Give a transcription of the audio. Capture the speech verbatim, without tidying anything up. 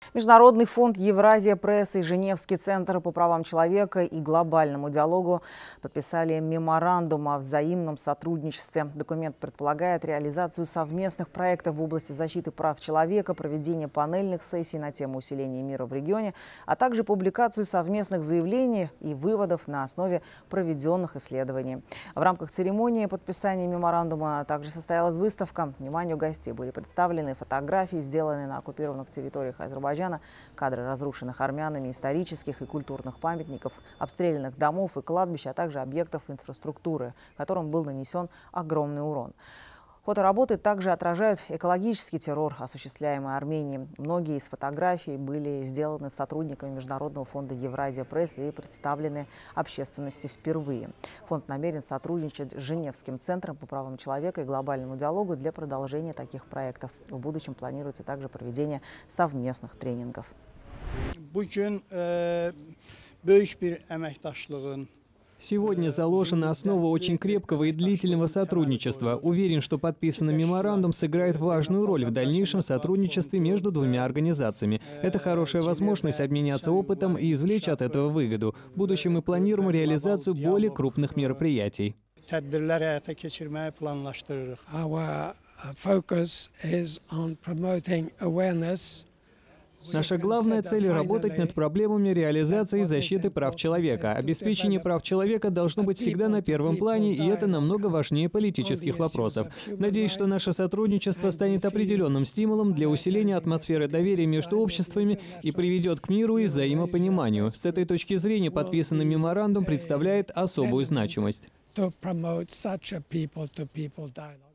Международный фонд «Евразия Пресс» и Женевский центр по правам человека и глобальному диалогу подписали меморандум о взаимном сотрудничестве. Документ предполагает реализацию совместных проектов в области защиты прав человека, проведение панельных сессий на тему усиления мира в регионе, а также публикацию совместных заявлений и выводов на основе проведенных исследований. В рамках церемонии подписания меморандума также состоялась выставка. Вниманию гостей были представлены фотографии, сделанные на оккупированных территориях Азербайджана, кадры разрушенных армянами исторических и культурных памятников, обстрелянных домов и кладбищ, а также объектов инфраструктуры, которым был нанесен огромный урон. Фотоработы также отражают экологический террор, осуществляемый Арменией. Многие из фотографий были сделаны сотрудниками Международного фонда «Евразия Пресс» и представлены общественности впервые. Фонд намерен сотрудничать с Женевским центром по правам человека и глобальному диалогу для продолжения таких проектов. В будущем планируется также проведение совместных тренингов. Сегодня заложена основа очень крепкого и длительного сотрудничества. Уверен, что подписанный меморандум сыграет важную роль в дальнейшем сотрудничестве между двумя организациями. Это хорошая возможность обменяться опытом и извлечь от этого выгоду. В будущем мы планируем реализацию более крупных мероприятий. Наша главная цель – работать над проблемами реализации и защиты прав человека. Обеспечение прав человека должно быть всегда на первом плане, и это намного важнее политических вопросов. Надеюсь, что наше сотрудничество станет определенным стимулом для усиления атмосферы доверия между обществами и приведет к миру и взаимопониманию. С этой точки зрения подписанный меморандум представляет особую значимость.